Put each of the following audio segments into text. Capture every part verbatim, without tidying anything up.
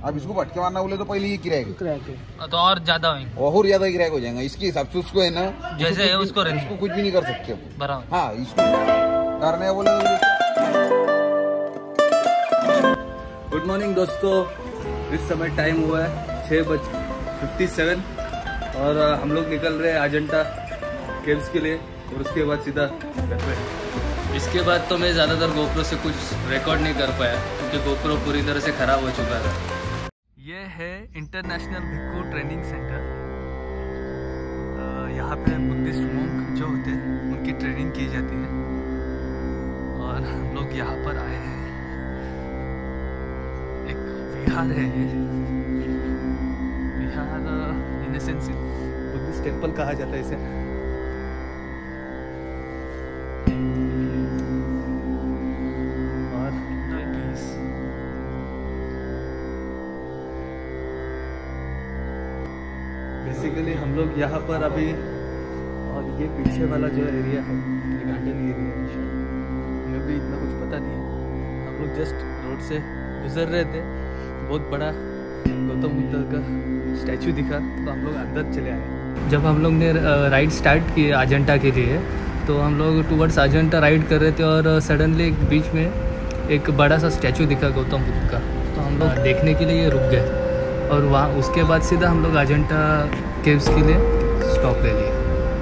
अब इसको भटके मारना बोले तो पहले ये किराए तो और ज्यादा होंगे और ज्यादा किराए हो जाएगा। इसके हिसाब से उसको है ना जैसे है उसको उसको कुछ भी नहीं कर सकते बराबर। हाँ इसको करने बोले। गुड मॉर्निंग दोस्तों, इस समय टाइम हुआ है छः बज फिफ्टी सेवन और हम लोग निकल रहे हैं अजंता केव्स के लिए और उसके बाद सीधा घर पे। इसके बाद तो मैं ज़्यादातर गोप्रो से कुछ रिकॉर्ड नहीं कर पाया क्योंकि गोप्रो पूरी तरह से ख़राब हो चुका था। ये है इंटरनेशनल भिक्खू ट्रेनिंग सेंटर। यहाँ पे बुद्धिस्ट मोंक जो होते हैं उनकी ट्रेनिंग की जाती है और हम लोग यहाँ पर आए हैं। एक विहार है, vihar in sense Buddhist temple कहा जाता है इसे। और बेसिकली हम लोग यहाँ पर अभी, और ये पीछे वाला जो एरिया है ये गार्डन एरिया है, हमें भी इतना कुछ पता नहीं है। हम लोग जस्ट रोड से गुजर रहे थे, बहुत बड़ा गौतम बुद्ध का स्टैचू दिखा तो हम लोग अंदर चले आए। जब हम लोग ने राइड स्टार्ट की अजंता के लिए तो हम लोग टूवर्ड्स अजंता राइड कर रहे थे और सडनली बीच में एक बड़ा सा स्टैचू दिखा गौतम बुद्ध का, तो हम लोग देखने के लिए रुक गए और वहाँ उसके बाद सीधा हम लोग अजंता केव्स के लिए स्टॉप ले लिए।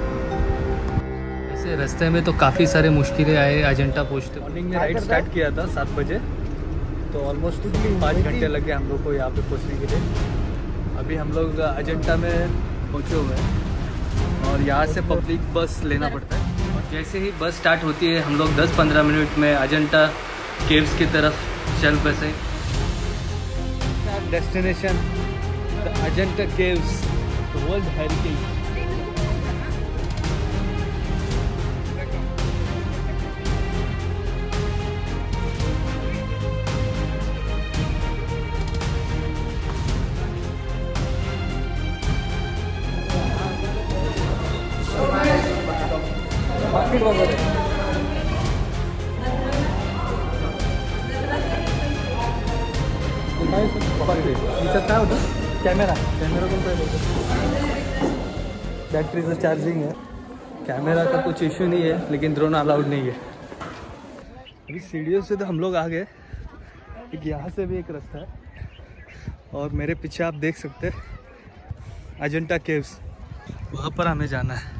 ऐसे रास्ते में तो काफ़ी सारे मुश्किलें आए अजंता पहुँचते। मॉर्निंग में राइड स्टार्ट किया था सात बजे, तो ऑलमोस्ट पाँच घंटे लगे हम लोग को यहाँ पे पहुँचने के लिए। अभी हम लोग अजंता में पहुँचे हुए हैं और यहाँ से पब्लिक बस लेना पड़ता है और जैसे ही बस स्टार्ट होती है हम लोग दस पंद्रह मिनट में अजंता केव्स की तरफ चल बसे। Destination the Ajanta caves, world heritage. काय होतं कॅमेरा कॅमेरा पण पाहिजे, बॅटरीचं चार्जिंग है। कैमरा का कुछ इशू नहीं है लेकिन ड्रोन अलाउड नहीं है। अभी सीढ़ियों से तो हम लोग आ गए, एक यहाँ से भी एक रास्ता है और मेरे पीछे आप देख सकते हैं अजंता केव्स, वहाँ पर हमें जाना है।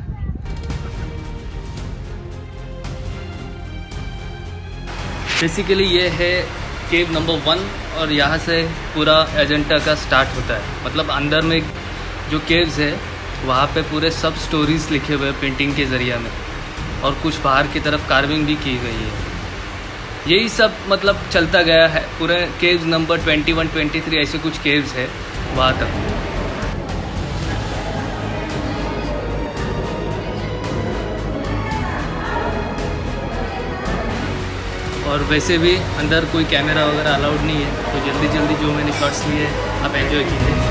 बेसिकली ये है केव नंबर वन और यहाँ से पूरा अजंता का स्टार्ट होता है। मतलब अंदर में जो केव्स है वहाँ पे पूरे सब स्टोरीज लिखे हुए हैं पेंटिंग के ज़रिए में और कुछ बाहर की तरफ कार्विंग भी की गई है। यही सब मतलब चलता गया है पूरे caves number twenty one twenty three ऐसे कुछ केव्स है वहाँ तक। और वैसे भी अंदर कोई कैमरा वगैरह अलाउड नहीं है, तो जल्दी जल्दी जो मैंने शॉट्स लिए आप एंजॉय कीजिए।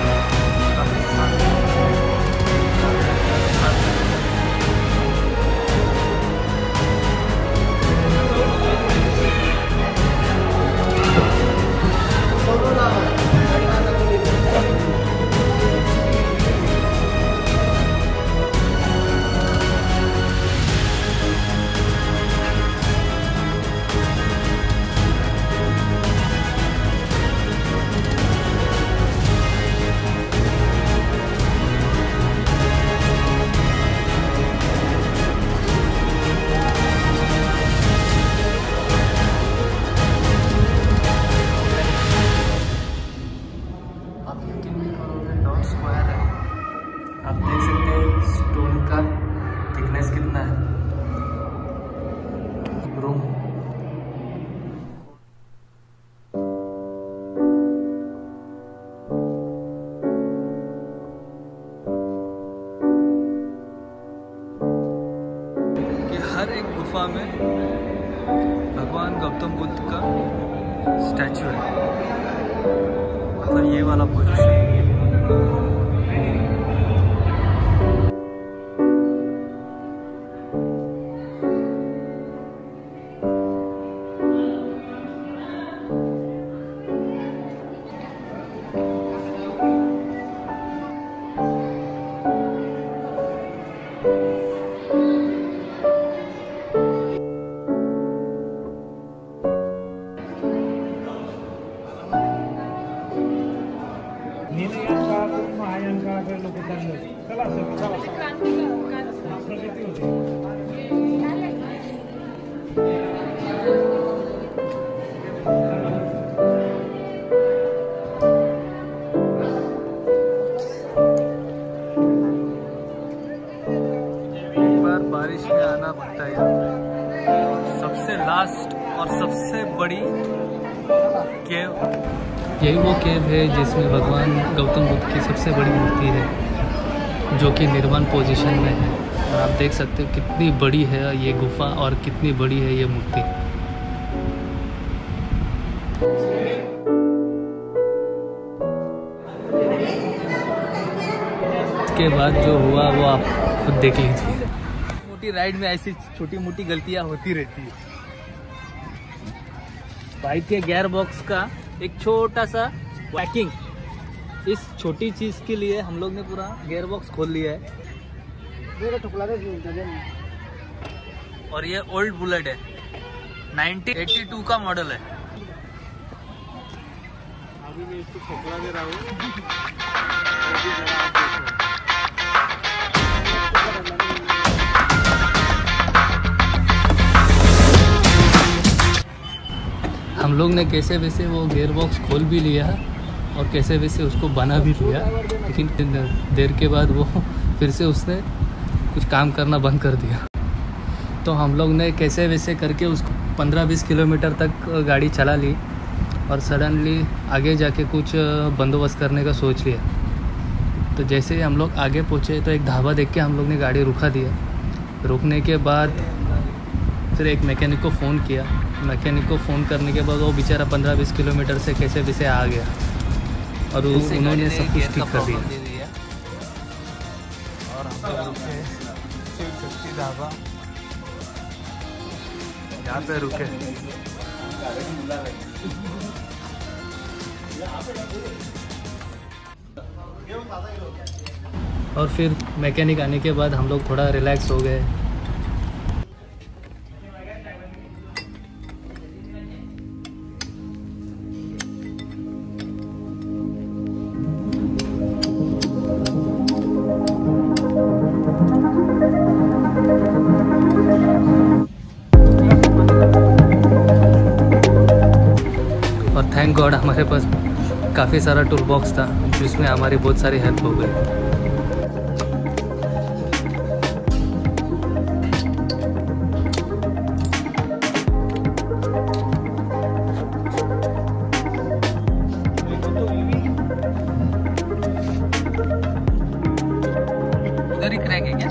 कितना है रूम। कि हर एक गुफा में भगवान गौतम बुद्ध का स्टैचू है, मतलब ये वाला पोजीशन। बारिश में आना पड़ता है यहाँ। सबसे लास्ट और सबसे बड़ी केव, यही वो केव है जिसमें भगवान गौतम बुद्ध की सबसे बड़ी मूर्ति है, जो कि निर्वाण पोजीशन में है। और आप देख सकते हो कितनी बड़ी है ये गुफा और कितनी बड़ी है ये मूर्ति। इसके बाद जो हुआ वो आप खुद देख लीजिए। मोटी राइड में ऐसी छोटी मोटी गलतियां होती रहती है। बाइक के गियर बॉक्स का एक छोटा सा वैकिंग, इस छोटी चीज के लिए हम लोग ने पूरा गियर बॉक्स खोल लिया है। और ये ओल्ड बुलेट है, नाइनटीन एटी टू का मॉडल है। अभी मैं इसको खोखला दे रहा हूँ। हम लोग ने कैसे वैसे वो गियर बॉक्स खोल भी लिया और कैसे वैसे उसको बना भी लिया, लेकिन देर के बाद वो फिर से उसने कुछ काम करना बंद कर दिया। तो हम लोग ने कैसे वैसे करके उसको पंद्रह बीस किलोमीटर तक गाड़ी चला ली और सडनली आगे जाके कुछ बंदोबस्त करने का सोच लिया। तो जैसे ही हम लोग आगे पहुँचे तो एक ढाबा देख के हम लोग ने गाड़ी रुका दिया। रुकने के बाद फिर एक मैकेनिक को फ़ोन किया। मैकेनिक को फ़ोन करने के बाद वो बेचारा पंद्रह बीस किलोमीटर से कैसे वैसे आ गया और उन्होंने सब कुछ ठीक कर दिया। और हम लोग रुके शिव शक्ति ढाबा, यहाँ पे रुके। और फिर मैकेनिक आने के बाद हम लोग थोड़ा रिलैक्स हो गए। और थैंक गॉड हमारे पास काफ़ी सारा टूल बॉक्स था जिसमें हमारी बहुत सारी हेल्प हो गई। उधर ही क्रैक है क्या?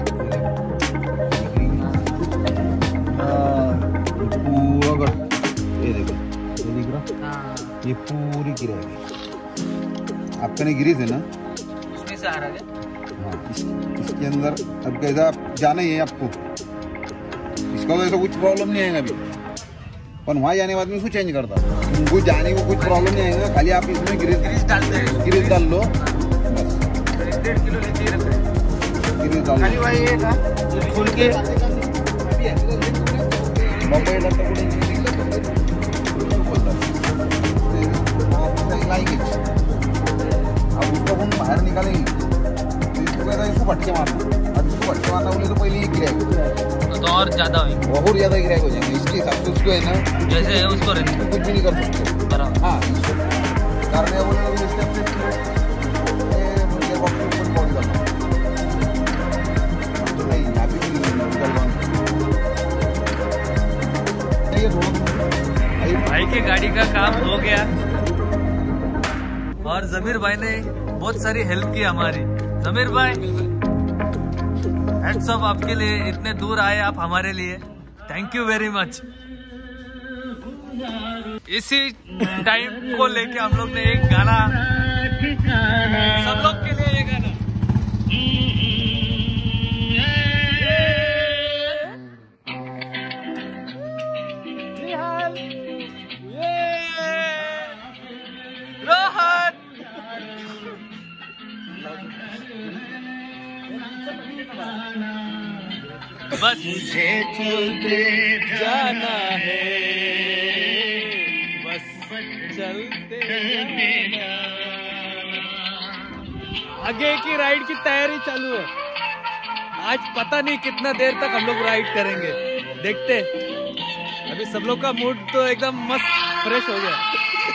पूरा ये देखो, ये दिख रहा, ये पूरी गिरा है। आपका नहीं गिरी थे ना, इसमें से आ रहा है। हाँ, इस, इसके अंदर अब कैसा जाना ही है आपको। इसका तो ऐसा कुछ प्रॉब्लम नहीं आएगा अभी, पर वहाँ जाने के बाद में इसको चेंज करता। उनको जाने को कुछ प्रॉब्लम नहीं आएगा, खाली आप इसमें ग्रीस ग्रीस डालते हैं, ग्रीस डाल लो बस। डेढ़ किलो लेते ही रख रहे ग्रीस डाल खाली भाई ये था खोल के बम्बई लगता अब उसको हम बाहर निकालेंगे तो इसको कहता है इसको भटके मारना। अब इसको भटके मारना बोले तो पहले ये गिराएगा तो और ज्यादा होंगे, बहुत ज्यादा गिराएगा हो जाएंगे। इसके हिसाब से उसको है ना, जैसे है उसको इसको कुछ भी नहीं कर सकते। बराबर। हाँ, इसको करने बोले तो इसके नहीं यहाँ पे भाई की गाड़ी का काम हो गया और जमीर भाई ने बहुत सारी हेल्प की हमारी। जमीर भाई हैट्स ऑफ आपके लिए, इतने दूर आए आप हमारे लिए, थैंक यू वेरी मच। इसी टाइम को लेके हम लोग ने एक गाना, सब लोग के लिए एक गाना, रोहन बस मुझे चलते जाना है, बस चलते जाना। आगे की राइड की तैयारी चालू है। आज पता नहीं कितना देर तक हम लोग राइड करेंगे, देखते। अभी सब लोग का मूड तो एकदम मस्त फ्रेश हो गया।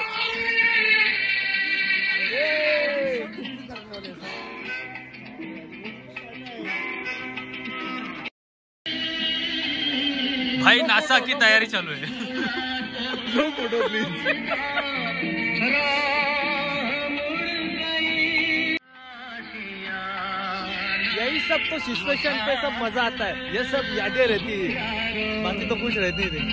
भाई नासा की तैयारी चालू है। लो फोटो प्लीज। यही सब तो सिचुएशन पे सब मजा आता है, ये सब यादें रहती है, बाकी तो कुछ रहती नहीं।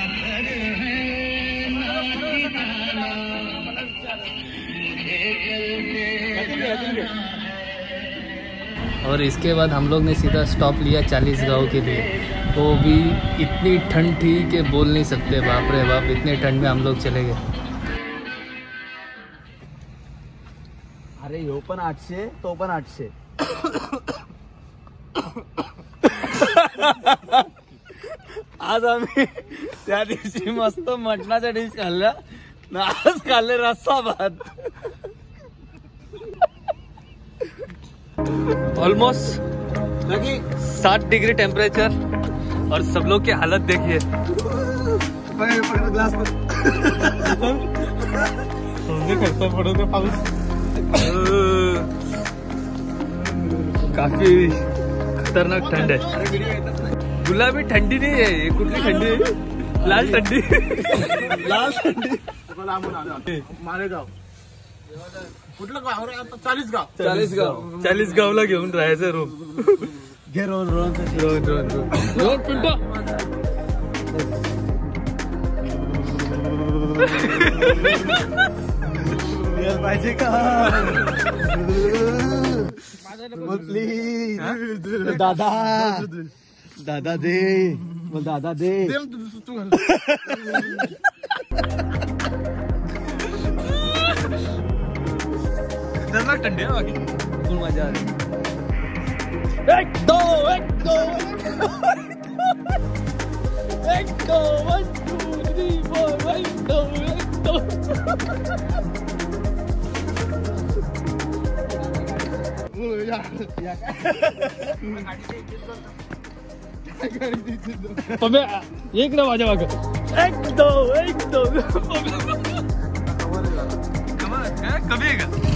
और इसके बाद हम लोग ने सीधा स्टॉप लिया चालीसगांव के लिए। तो भी इतनी ठंड थी कि बोल नहीं सकते, बाप रे बाप, इतनी ठंड में हम लोग चले गए। अरे यो पण आठशे, तो पण आठशे। आज आम्ही त्या दिवशी मस्त मटणाच्या डिश खाल्ल्या ना, आज खाल्ले रस्सा भात। ऑलमोस्ट सात डिग्री टेम्परेचर और सब लोग की हालत देखिए। ग्लास काफी खतरनाक ठंड है। गुलाबी ठंडी नहीं है, ये कुठली ठंडी है? लाल ठंडी। लाल ठंडी। मालेगाव कुठलं गाव? चाळीस गाव चाळीस गाव चाळीस गावला घेऊन राहायचं रूम। घे रोन रोन रोन रोन रोन रोन पिंटो। पाहिजे का प्लीज? दादा दादा दे, मग दादा दे। खतरनाक ठंडी है बाकी, फुल मजा आ रही। एक दो एक दो एक दो वन टू थ्री फोर एक दो एक दो। पम्या एक ना माझ्या मागं एक दो एक दो। कभी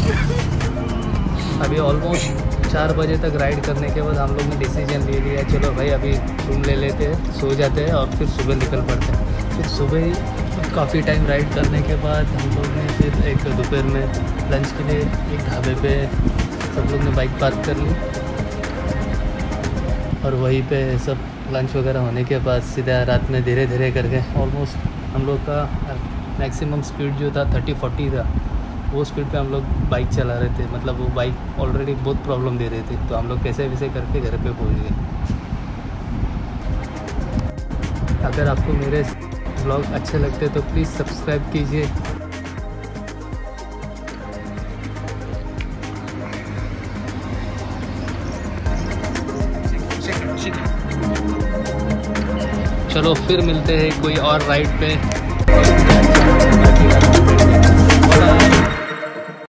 अभी ऑलमोस्ट चार बजे तक राइड करने के बाद हम लोग ने डिसीजन ले लिया, चलो भाई अभी रूम ले लेते हैं, सो जाते हैं और फिर सुबह निकल पड़ते हैं। फिर सुबह ही काफ़ी टाइम राइड करने के बाद हम लोग ने फिर एक दोपहर में लंच के लिए एक ढाबे पे सब लोग ने बाइक पार्क कर ली और वहीं पे सब लंच वगैरह होने के बाद सीधा रात में धीरे धीरे करके ऑलमोस्ट हम लोग का मैक्सिमम स्पीड जो था थर्टी फोर्टी था, वो स्पीड पे हम लोग बाइक चला रहे थे। मतलब वो बाइक ऑलरेडी बहुत प्रॉब्लम दे रही थी, तो हम लोग कैसे वैसे करके घर पे पहुंच गए। अगर आपको मेरे ब्लॉग अच्छे लगते तो प्लीज़ सब्सक्राइब कीजिए। चलो फिर मिलते हैं कोई और राइड पे।